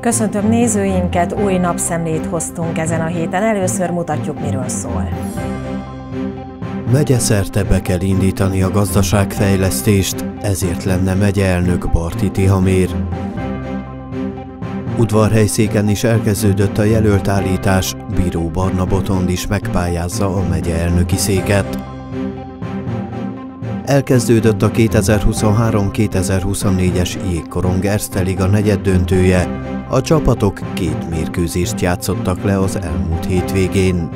Köszöntöm nézőinket, új napszemlét hoztunk ezen a héten. Először mutatjuk, miről szól. Megyeszerte be kell indítani a gazdaságfejlesztést, ezért lenne megyeelnök Barti Tihamér. Udvarhelyszéken is elkezdődött a jelöltállítás, Bíró Barna Botond is megpályázza a megyeelnöki széket. Elkezdődött a 2023-2024-es Jégkorong Erste Liga negyeddöntője. A csapatok 2 mérkőzést játszottak le az elmúlt hétvégén.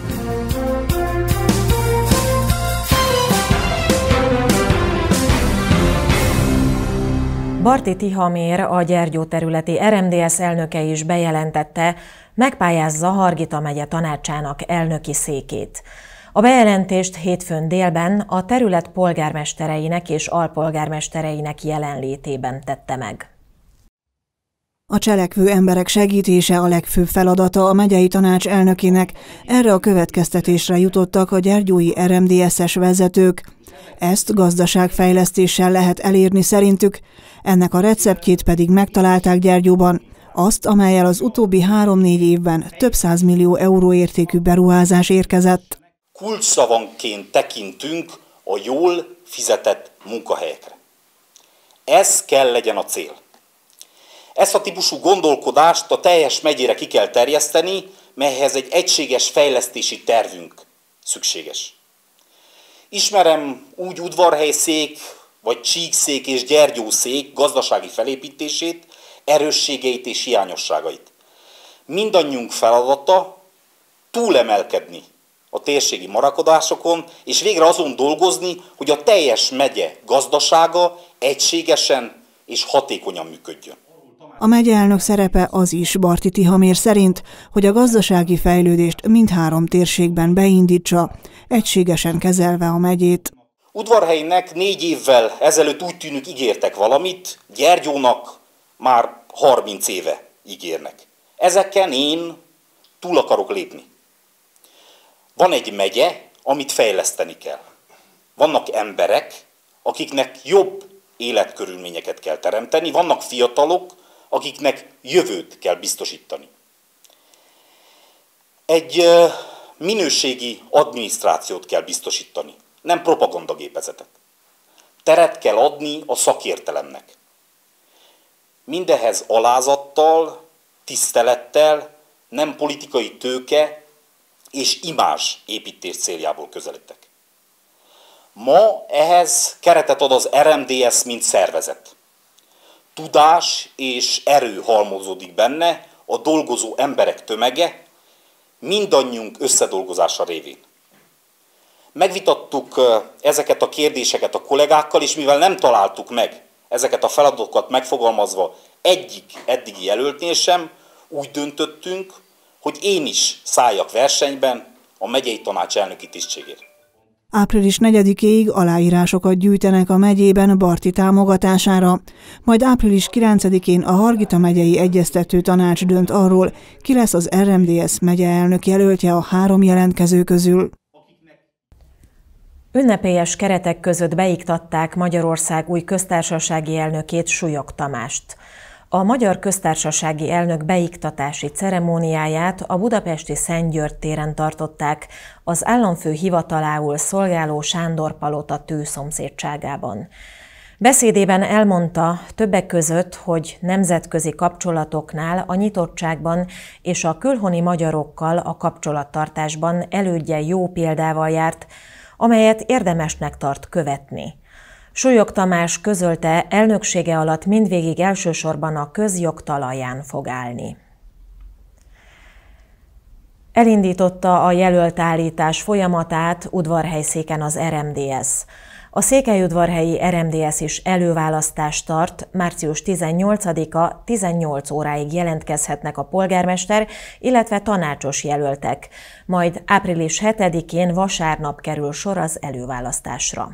Barti Tihamér, a Gyergyó területi RMDSZ elnöke is bejelentette, megpályázza Hargita megye tanácsának elnöki székét. A bejelentést hétfőn délben a terület polgármestereinek és alpolgármestereinek jelenlétében tette meg. A cselekvő emberek segítése a legfőbb feladata a megyei tanács elnökének. Erre a következtetésre jutottak a gyergyói RMDSZ-es vezetők. Ezt gazdaságfejlesztéssel lehet elérni szerintük, ennek a receptjét pedig megtalálták Gyergyóban, azt, amellyel az utóbbi 3-4 évben több 100 millió euró értékű beruházás érkezett. Kulcsszavanként tekintünk a jól fizetett munkahelyekre. Ez kell legyen a cél. Ezt a típusú gondolkodást a teljes megyére ki kell terjeszteni, melyhez egy egységes fejlesztési tervünk szükséges. Ismerem úgy udvarhelyszék, vagy csíkszék és gyergyószék gazdasági felépítését, erősségeit és hiányosságait. Mindannyiunk feladata túlemelkedni a térségi marakodásokon, és végre azon dolgozni, hogy a teljes megye gazdasága egységesen és hatékonyan működjön. A megyeelnök szerepe az is Barti Tihamér szerint, hogy a gazdasági fejlődést mindhárom térségben beindítsa, egységesen kezelve a megyét. Udvarhelynek 4 évvel ezelőtt úgy tűnik ígértek valamit, Gyergyónak már 30 éve ígérnek. Ezeken én túl akarok lépni. Van egy megye, amit fejleszteni kell. Vannak emberek, akiknek jobb életkörülményeket kell teremteni, vannak fiatalok, akiknek jövőt kell biztosítani. Egy minőségi adminisztrációt kell biztosítani, nem propagandagépezetet. Teret kell adni a szakértelemnek. Mindehhez alázattal, tisztelettel, nem politikai tőke és imázs építés céljából közelítek. Ma ehhez keretet ad az RMDSZ, mint szervezet. Tudás és erő halmozódik benne, a dolgozó emberek tömege, mindannyiunk összedolgozása révén. Megvitattuk ezeket a kérdéseket a kollégákkal, és mivel nem találtuk meg ezeket a feladatokat megfogalmazva egyik eddigi jelöltnél sem, úgy döntöttünk, hogy én is szálljak versenyben a megyei tanács elnöki tisztségért. Április 4-éig aláírásokat gyűjtenek a megyében Barti támogatására, majd április 9-én a Hargita megyei egyeztető tanács dönt arról, ki lesz az RMDSZ megyeelnök jelöltje a 3 jelentkező közül. Ünnepélyes keretek között beiktatták Magyarország új köztársasági elnökét, Súlyog Tamást. A Magyar Köztársasági Elnök beiktatási ceremóniáját a budapesti Szent György téren tartották, az államfő hivatalául szolgáló Sándor palota tűszomszédságában. Beszédében elmondta többek között, hogy nemzetközi kapcsolatoknál a nyitottságban és a külhoni magyarokkal a kapcsolattartásban elődje jó példával járt, amelyet érdemesnek tart követni. Súlyog Tamás közölte, elnöksége alatt mindvégig elsősorban a közjog talaján fog állni. Elindította a jelöltállítás folyamatát Udvarhelyszéken az RMDSZ. A székelyudvarhelyi RMDSZ is előválasztást tart, március 18-a 18 óráig jelentkezhetnek a polgármester, illetve tanácsos jelöltek, majd április 7-én vasárnap kerül sor az előválasztásra.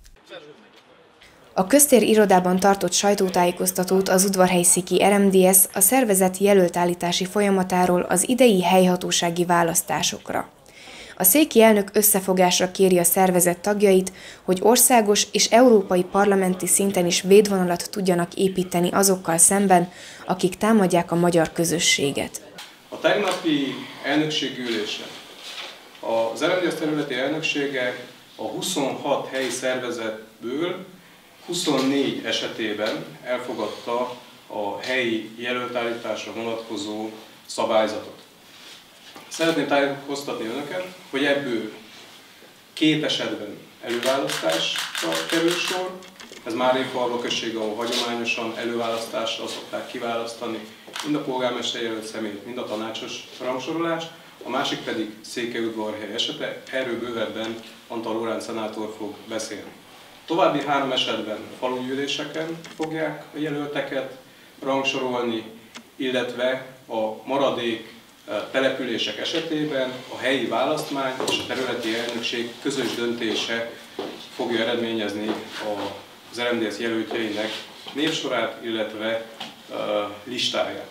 A köztér irodában tartott sajtótájékoztatót az udvarhelyszéki RMDSZ a szervezet jelöltállítási folyamatáról az idei helyhatósági választásokra. A széki elnök összefogásra kéri a szervezet tagjait, hogy országos és európai parlamenti szinten is védvonalat tudjanak építeni azokkal szemben, akik támadják a magyar közösséget. A tegnapi elnökségi ülésen az RMDSZ területi elnöksége a 26 helyi szervezetből 24 esetében elfogadta a helyi jelöltállításra vonatkozó szabályzatot. Szeretném tájékoztatni önöket, hogy ebből 2 esetben előválasztásra kerül sor. Ez Máréfalva község, ahol hagyományosan előválasztásra szokták kiválasztani mind a polgármester jelölt személyt, mind a tanácsos rangsorolást. A másik pedig Székelyudvarhely esete, erről bővebben Antal Lóránc szenátor fog beszélni. További 3 esetben falugyűléseken fogják a jelölteket rangsorolni, illetve a maradék települések esetében a helyi választmány és a területi elnökség közös döntése fogja eredményezni az RMDSZ jelöltjeinek névsorát, illetve listáját.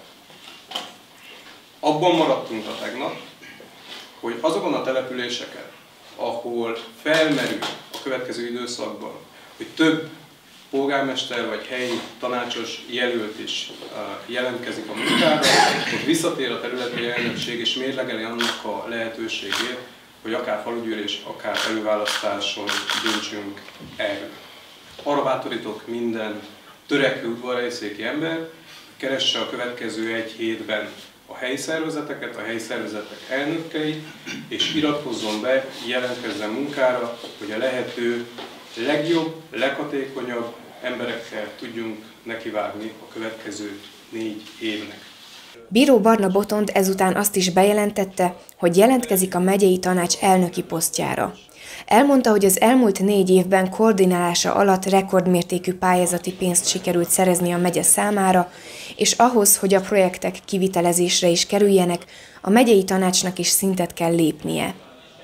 Abban maradtunk a tegnap, hogy azokon a településeken, ahol felmerül a következő időszakban, hogy több polgármester vagy helyi tanácsos jelölt is jelentkezik a munkára, hogy visszatér a területi elnökség és mérlegeli annak a lehetőségét, hogy akár falugyűlés, akár előválasztáson döntsünk erről. Arra bátorítok minden törekvő udvarhelyszéki ember, keresse a következő 1 hétben a helyi szervezeteket, a helyi szervezetek elnökeit, és iratkozzon be, jelentkezzen munkára, hogy a lehető legjobb, leghatékonyabb emberekkel tudjunk nekivágni a következő 4 évnek. Bíró Barna Botond ezután azt is bejelentette, hogy jelentkezik a megyei tanács elnöki posztjára. Elmondta, hogy az elmúlt 4 évben koordinálása alatt rekordmértékű pályázati pénzt sikerült szerezni a megye számára, és ahhoz, hogy a projektek kivitelezésre is kerüljenek, a megyei tanácsnak is szintet kell lépnie.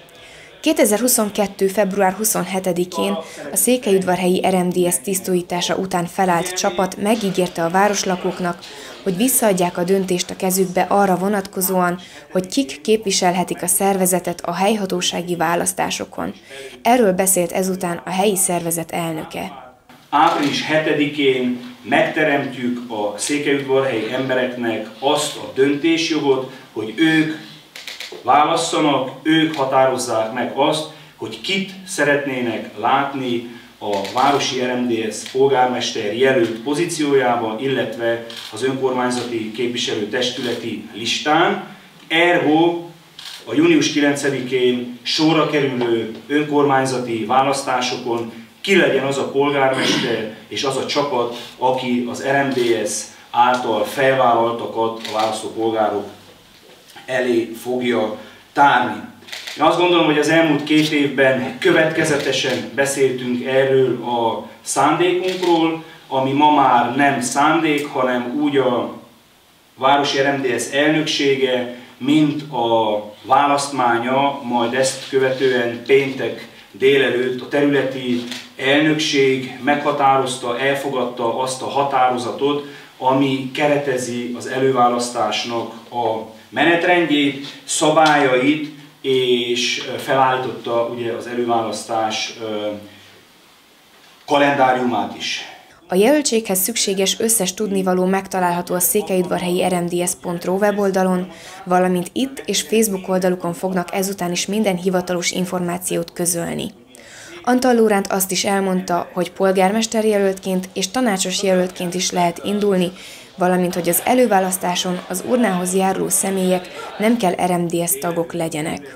2022. február 27-én a székelyudvarhelyi RMDSZ tisztújítása után felállt csapat megígérte a városlakóknak, hogy visszaadják a döntést a kezükbe arra vonatkozóan, hogy kik képviselhetik a szervezetet a helyhatósági választásokon. Erről beszélt ezután a helyi szervezet elnöke. Április 7-én megteremtjük a székelyudvarhelyi embereknek azt a döntésjogot, hogy ők válasszanak, ők határozzák meg azt, hogy kit szeretnének látni a városi RMDSZ polgármester jelölt pozíciójába, illetve az önkormányzati képviselőtestületi listán. Ergo a június 9-én sorra kerülő önkormányzati választásokon ki legyen az a polgármester és az a csapat, aki az RMDSZ által felvállaltakat a választópolgárok elé fogja tárni. Én azt gondolom, hogy az elmúlt 2 évben következetesen beszéltünk erről a szándékunkról, ami ma már nem szándék, hanem úgy a városi RMDSZ elnöksége, mint a választmánya, majd ezt követően péntek délelőtt a területi elnökség meghatározta, elfogadta azt a határozatot, ami keretezi az előválasztásnak a menetrendjét, szabályait, és felállította ugye az előválasztás kalendáriumát is. A jelöltséghez szükséges összes tudnivaló megtalálható a székelyudvarhelyi rmds.ro weboldalon, valamint itt és Facebook oldalukon fognak ezután is minden hivatalos információt közölni. Antal Lóránt azt is elmondta, hogy polgármester jelöltként és tanácsos jelöltként is lehet indulni, valamint hogy az előválasztáson az urnához járuló személyek nem kell RMDSZ tagok legyenek.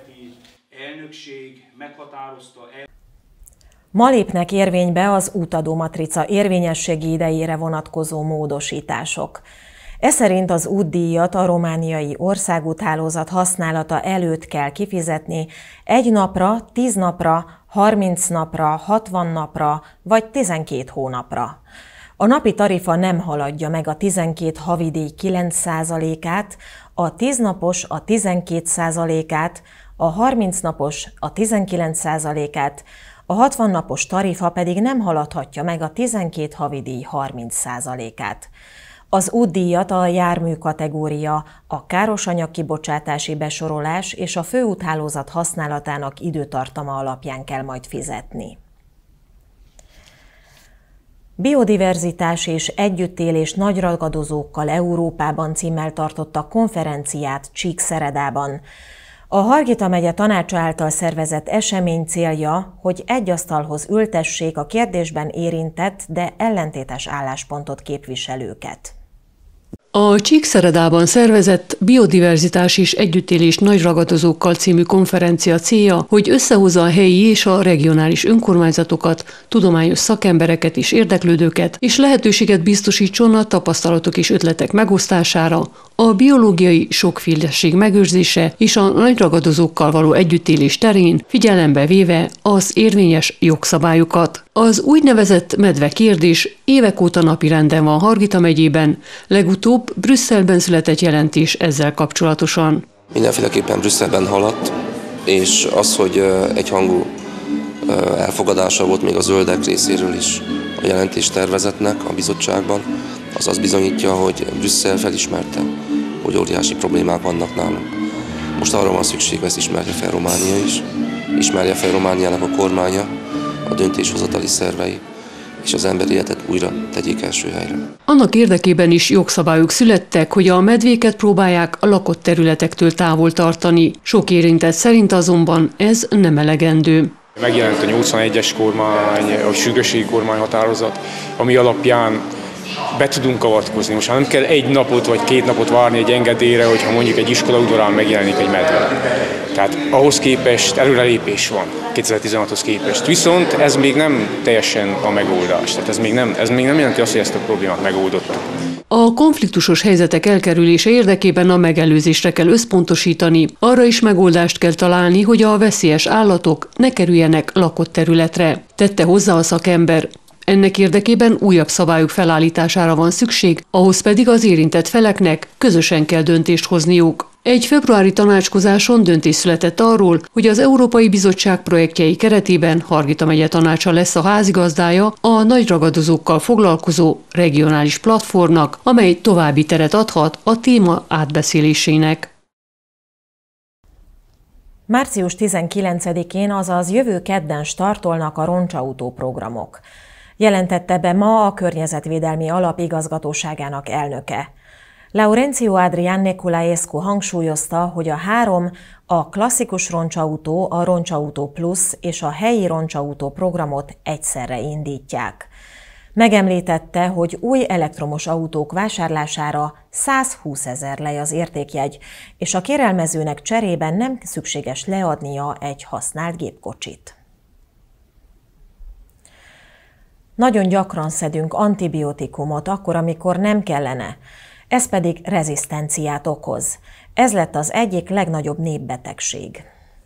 Ma lépnek érvénybe az útadó matrica érvényességi idejére vonatkozó módosítások. Eszerint az útdíjat a romániai országúthálózat használata előtt kell kifizetni 1 napra, 10 napra, 30 napra, 60 napra vagy 12 hónapra. A napi tarifa nem haladja meg a 12 havidíj 9%-át, a 10 napos a 12%-át, a 30 napos a 19%-át, a 60 napos tarifa pedig nem haladhatja meg a 12 havidíj 30%-át. Az útdíjat a jármű kategória, a károsanyag kibocsátási besorolás és a főúthálózat használatának időtartama alapján kell majd fizetni. Biodiverzitás és együttélés nagy ragadozókkal Európában címmel tartottak konferenciát Csíkszeredában. A Hargita megye tanácsa által szervezett esemény célja, hogy egy asztalhoz ültessék a kérdésben érintett, de ellentétes álláspontot képviselőket. A Csíkszeredában szervezett Biodiverzitás és együttélés nagy ragadozókkal című konferencia célja, hogy összehozza a helyi és a regionális önkormányzatokat, tudományos szakembereket és érdeklődőket, és lehetőséget biztosítson a tapasztalatok és ötletek megosztására, a biológiai sokféleség megőrzése és a nagy ragadozókkal való együttélés terén, figyelembe véve az érvényes jogszabályokat. Az úgynevezett medve kérdés évek óta napirenden van Hargita megyében, legutóbb Brüsszelben született jelentés ezzel kapcsolatosan. Mindenféleképpen Brüsszelben haladt, és az, hogy egyhangú elfogadása volt még a zöldek részéről is a jelentéstervezetnek a bizottságban, az azt bizonyítja, hogy Brüsszel felismerte, hogy óriási problémák vannak nálunk. Most arra van szükség, hogy ezt ismerje fel Románia is, ismerje fel Romániának a kormánya, a döntéshozatali szervei, és az emberi életet újra tegyék első helyre. Annak érdekében is jogszabályok születtek, hogy a medvéket próbálják a lakott területektől távol tartani. Sok érintett szerint azonban ez nem elegendő. Megjelent a 81-es kormány, a sürgősségi kormányhatározat, ami alapján be tudunk avatkozni. Most nem kell egy napot vagy 2 napot várni egy engedélyre, hogyha mondjuk egy iskola udvarán megjelenik egy medve. Tehát ahhoz képest előrelépés van, 2016-hoz képest. Viszont ez még nem teljesen a megoldás. Tehát ez még nem jelenti azt, hogy ezt a problémát megoldottuk. A konfliktusos helyzetek elkerülése érdekében a megelőzésre kell összpontosítani, arra is megoldást kell találni, hogy a veszélyes állatok ne kerüljenek lakott területre, tette hozzá a szakember. Ennek érdekében újabb szabályok felállítására van szükség, ahhoz pedig az érintett feleknek közösen kell döntést hozniuk. Egy februári tanácskozáson döntés született arról, hogy az Európai Bizottság projektjei keretében Hargita megye tanácsa lesz a házigazdája a nagy ragadozókkal foglalkozó regionális platformnak, amely további teret adhat a téma átbeszélésének. Március 19-én, azaz jövő kedden startolnak a roncsautó programok. Jelentette be ma a Környezetvédelmi Alap igazgatóságának elnöke. Laurencio Adrián Nicolaescu hangsúlyozta, hogy a 3, a klasszikus roncsautó, a Roncsautó Plusz és a helyi roncsautó programot egyszerre indítják. Megemlítette, hogy új elektromos autók vásárlására 120 000 lej az értékjegy, és a kérelmezőnek cserében nem szükséges leadnia egy használt gépkocsit. Nagyon gyakran szedünk antibiotikumot akkor, amikor nem kellene. Ez pedig rezisztenciát okoz. Ez lett az egyik legnagyobb népbetegség.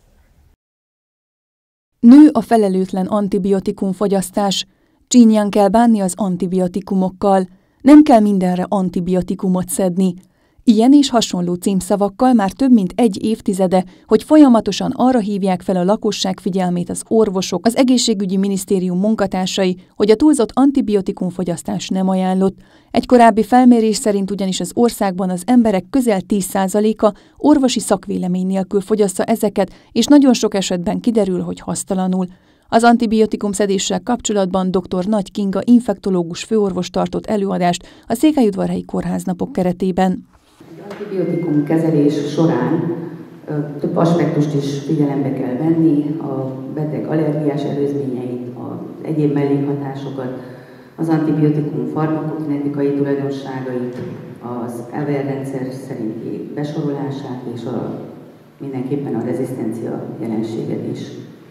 Nő a felelőtlen antibiotikumfogyasztás. Csínyan kell bánni az antibiotikumokkal. Nem kell mindenre antibiotikumot szedni. Ilyen és hasonló címszavakkal már több mint 1 évtizede, hogy folyamatosan arra hívják fel a lakosság figyelmét az orvosok, az egészségügyi minisztérium munkatársai, hogy a túlzott antibiotikumfogyasztás nem ajánlott. Egy korábbi felmérés szerint ugyanis az országban az emberek közel 10%-a orvosi szakvélemény nélkül fogyassza ezeket, és nagyon sok esetben kiderül, hogy hasztalanul. Az antibiotikum szedéssel kapcsolatban dr. Nagy Kinga infektológus főorvos tartott előadást a Székelyudvarhelyi Kórháznapok keretében. Az antibiotikum kezelés során több aspektust is figyelembe kell venni, a beteg allergiás előzményeit, az egyéb mellékhatásokat, az antibiotikum farmakokinetikai tulajdonságait, az AVR rendszer szerinti besorolását és mindenképpen a rezisztencia jelenséget is.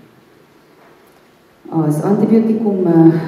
Az antibiotikum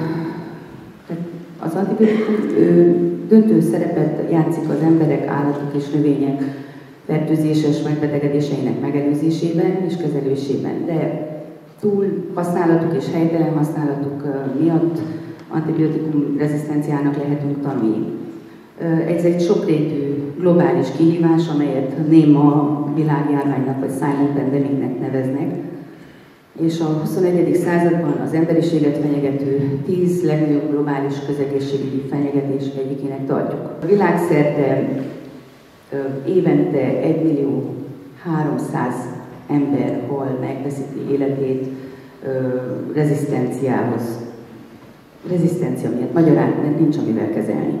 döntő szerepet játszik az emberek, állatok és növények fertőzéses megbetegedéseinek megelőzésében és kezelésében, de túl használatuk és helytelen használatuk miatt antibiotikum rezisztenciának lehetünk tanulni. Ez egy sokrétű globális kihívás, amelyet néma világjárványnak vagy silent pandemicnek neveznek. és a 21. században az emberiséget fenyegető 10 legnagyobb globális közegészségügyi fenyegetés egyikének tartjuk. Világszerte évente 1.300.000 ember hal meg, veszíti életét rezisztenciához. Rezisztencia miatt, magyarán, mert nincs amivel kezelni.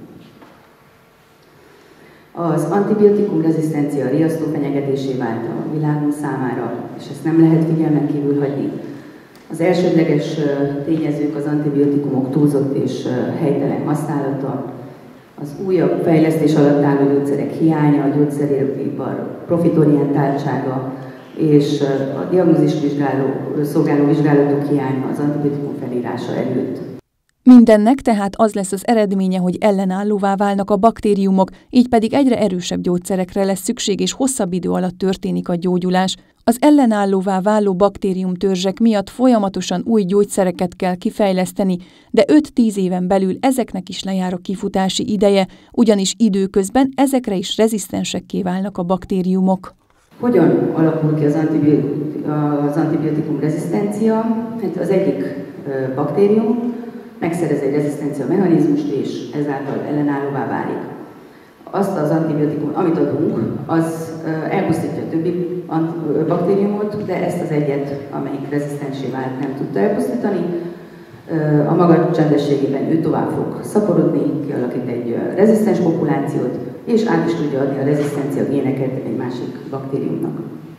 Az antibiotikum rezisztencia riasztó fenyegetésé vált a világon számára, és ezt nem lehet figyelmen kívül hagyni. Az elsődleges tényezők az antibiotikumok túlzott és helytelen használata, az újabb fejlesztés alatt álló gyógyszerek hiánya, a gyógyszeripar profitorientáltsága és a diagnózis szolgáló vizsgálatok hiánya az antibiotikum felírása előtt. Mindennek tehát az lesz az eredménye, hogy ellenállóvá válnak a baktériumok, így pedig egyre erősebb gyógyszerekre lesz szükség, és hosszabb idő alatt történik a gyógyulás. Az ellenállóvá váló baktériumtörzsek miatt folyamatosan új gyógyszereket kell kifejleszteni, de 5-10 éven belül ezeknek is lejár a kifutási ideje, ugyanis időközben ezekre is rezisztensekké válnak a baktériumok. Hogyan alakul ki az antibiotikum rezisztencia? Hát az egyik baktérium megszerez egy rezisztencia mechanizmust, és ezáltal ellenállóvá válik. Azt az antibiotikum, amit adunk, az elpusztítja a többi baktériumot, de ezt az egyet, amelyik rezisztensé vált, nem tudta elpusztítani. A maga csendességében ő tovább fog szaporodni, kialakít egy rezisztens populációt, és át is tudja adni a rezisztencia géneket egy másik baktériumnak.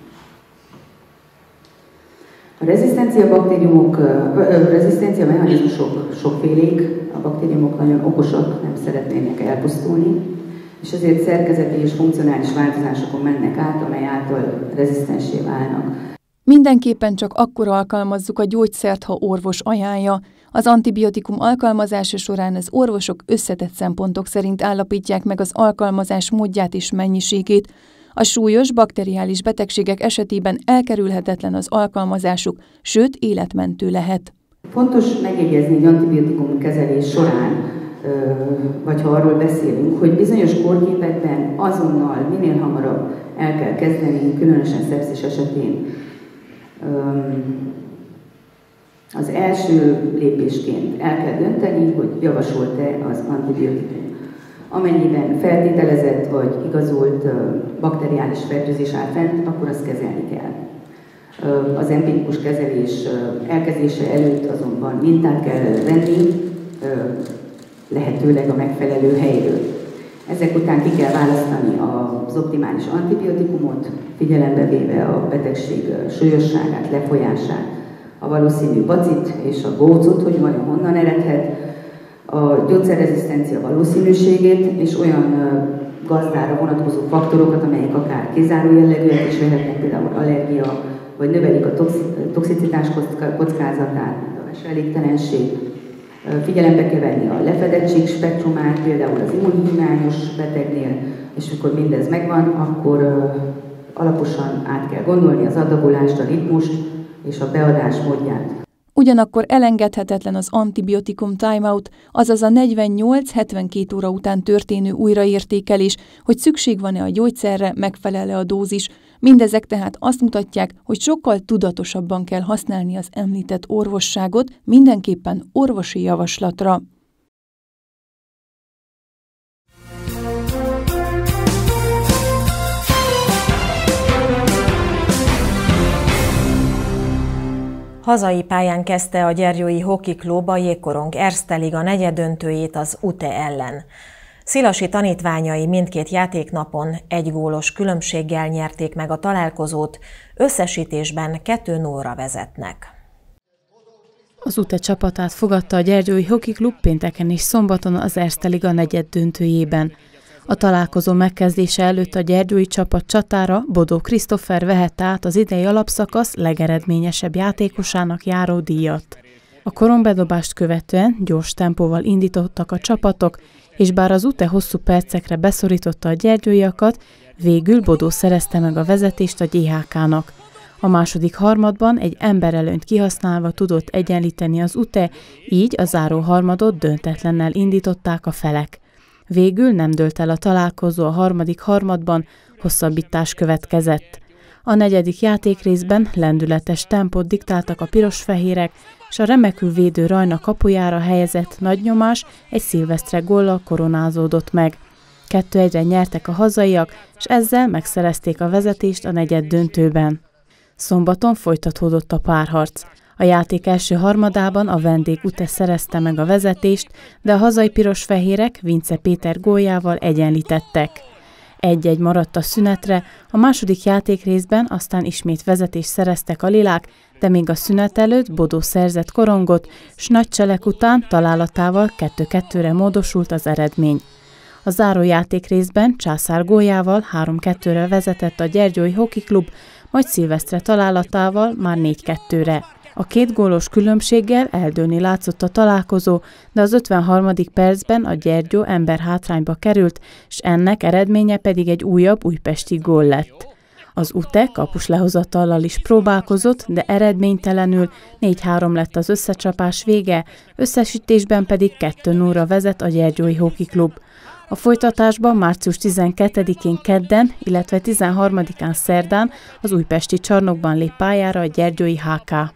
A rezisztencia mechanizmusok sokfélék, a baktériumok nagyon okosak, nem szeretnének elpusztulni, és ezért szerkezeti és funkcionális változásokon mennek át, amely által rezisztenssé válnak. Mindenképpen csak akkor alkalmazzuk a gyógyszert, ha orvos ajánlja. Az antibiotikum alkalmazása során az orvosok összetett szempontok szerint állapítják meg az alkalmazás módját és mennyiségét. A súlyos bakteriális betegségek esetében elkerülhetetlen az alkalmazásuk, sőt életmentő lehet. Fontos megjegyezni egy antibiotikum kezelés során, vagy ha arról beszélünk, hogy bizonyos kórképekben azonnal, minél hamarabb el kell kezdeni, különösen szepszis esetén. Az első lépésként el kell dönteni, hogy javasolt-e az antibiotikum. Amennyiben feltételezett vagy igazolt bakteriális fertőzés áll fent, akkor azt kezelni kell. Az empirikus kezelés elkezdése előtt azonban mintát kell venni, lehetőleg a megfelelő helyről. Ezek után ki kell választani az optimális antibiotikumot, figyelembe véve a betegség súlyosságát, lefolyását, a valószínű bacit és a gócot, hogy vajon honnan eredhet, a gyógyszerrezisztencia valószínűségét és olyan gazdára vonatkozó faktorokat, amelyek akár kizáró jellegűek is lehetnek, például allergia, vagy növelik a toxicitás kockázatát, a veselégtelenség. Figyelembe kell venni a lefedettség spektrumát, például az immunhiányos betegnél, és amikor mindez megvan, akkor alaposan át kell gondolni az adagolást, a ritmust és a beadás módját. Ugyanakkor elengedhetetlen az antibiotikum timeout, azaz a 48-72 óra után történő újraértékelés, hogy szükség van-e a gyógyszerre, megfelel-e a dózis. Mindezek tehát azt mutatják, hogy sokkal tudatosabban kell használni az említett orvosságot, mindenképpen orvosi javaslatra. Hazai pályán kezdte a Gyergyói Hockey Klub a Jégkorong Erste Liga negyeddöntőjét az UTE ellen. Szilasi tanítványai mindkét játéknapon 1 gólos különbséggel nyerték meg a találkozót, összesítésben 2-0-ra vezetnek. Az UTE csapatát fogadta a Gyergyói Hockey Klub pénteken és szombaton az Erste Liga negyeddöntőjében. A találkozó megkezdése előtt a gyergyói csapat csatára Bodó Krisztófer vehette át az idei alapszakasz legeredményesebb játékosának járó díjat. A korongbedobást követően gyors tempóval indítottak a csapatok, és bár az UTE hosszú percekre beszorította a gyergyóiakat, végül Bodó szerezte meg a vezetést a GHK-nak. A második harmadban egy emberelőnyt kihasználva tudott egyenlíteni az UTE, így a záró harmadot döntetlennel indították a felek. Végül nem dőlt el a találkozó a harmadik harmadban, hosszabbítás következett. A negyedik játékrészben lendületes tempót diktáltak a piros-fehérek, és a remekül védő Rajna kapujára helyezett nagy nyomás egy szilvesztre góllal koronázódott meg. 2-1-re nyertek a hazaiak, és ezzel megszerezték a vezetést a negyeddöntőben. Szombaton folytatódott a párharc. A játék első harmadában a vendég UTE szerezte meg a vezetést, de a hazai piros-fehérek Vince Péter góljával egyenlítettek. 1-1 maradt a szünetre, a második játékrészben aztán ismét vezetést szereztek a lilák, de még a szünet előtt Bodó szerzett korongot, s nagy cselek után találatával 2-2-re módosult az eredmény. A záró játékrészben Császár góljával 3-2-re vezetett a Gyergyói Hockey Klub, majd Szilvesztre találatával már 4-2-re. A 2 gólos különbséggel eldőlni látszott a találkozó, de az 53. percben a Gyergyó emberhátrányba került, és ennek eredménye pedig egy újabb újpesti gól lett. Az UTE kapus lehozatallal is próbálkozott, de eredménytelenül 4-3 lett az összecsapás vége, összesítésben pedig 2-0-ra vezet a Gyergyói Hockey Klub. A folytatásban március 12-én kedden, illetve 13-án szerdán az újpesti csarnokban lép pályára a Gyergyói HK.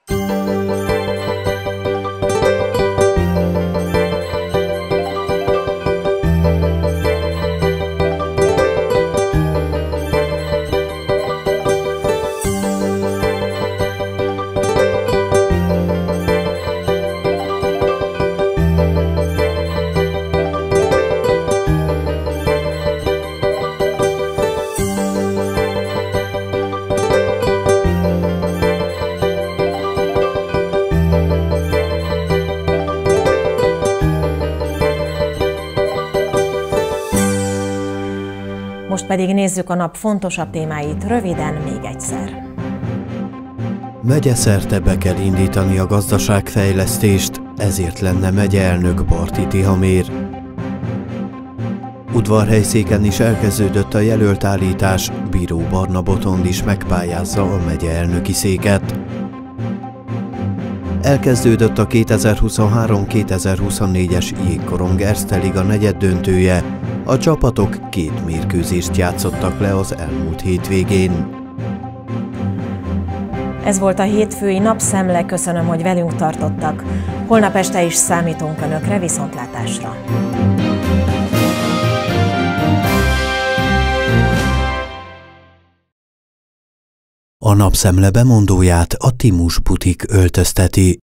Most pedig nézzük a nap fontosabb témáit röviden még egyszer. Megyeszerte be kell indítani a gazdaságfejlesztést, ezért lenne megyeelnök Barti Tihamér. Udvarhelyszéken is elkezdődött a jelöltállítás, Bíró Barna Botond is megpályázza a megyeelnöki széket. Elkezdődött a 2023-2024-es jégkorong Erste Liga negyeddöntője, a csapatok 2 mérkőzést játszottak le az elmúlt hétvégén. Ez volt a hétfői napszemle, köszönöm, hogy velünk tartottak. Holnap este is számítunk Önökre, viszontlátásra! A napszemle bemondóját a Timus butik öltözteti.